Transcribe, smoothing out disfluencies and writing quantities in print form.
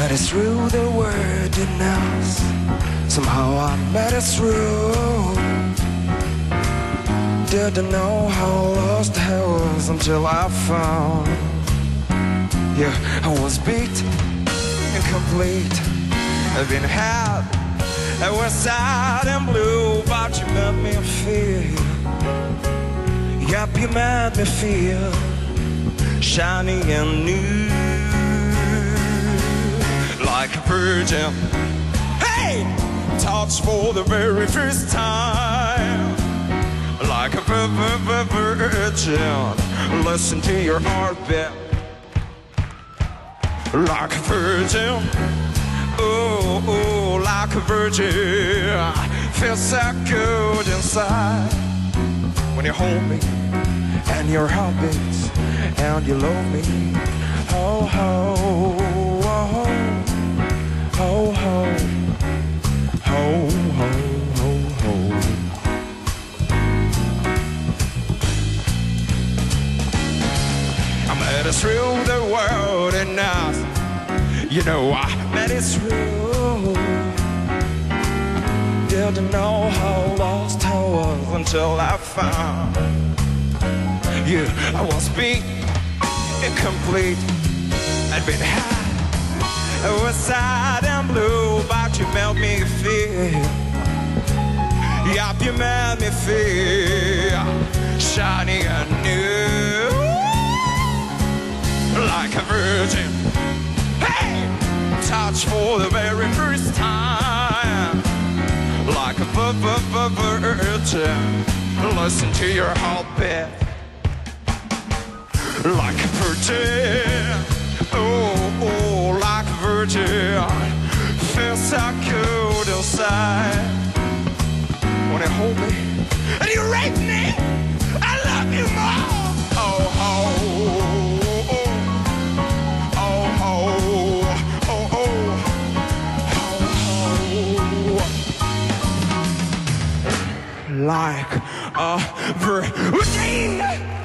made it through the wilderness. Somehow I made it through. Didn't know how lost I was until I found. Yeah, I was beat, incomplete. I've been had, I was sad and blue, but you made me feel. Yep, you made me feel shiny and new, like a virgin. Hey, touched for the very first time, like a virgin. Listen to your heartbeat, like a virgin. Oh, oh, like a virgin. Feels so good inside when you hold me and your heartbeats and you love me. Oh, oh, oh, oh, oh, oh, oh, oh, oh. I made it through the world enough. You know I made it through. Didn't know how lost I was until I found. Yeah, I was beat, incomplete. I'd been high, I was sad and blue, but you made me feel. Yup, you made me feel shiny and new, like a virgin. Hey, touch for the very first time, like a virgin. Listen to your heartbeat, like a virgin. Oh, oh, like a virgin. Feels so good inside when you hold me and you rape me. I love you more. Oh, oh, oh, oh, oh, oh, oh, oh, like a virgin.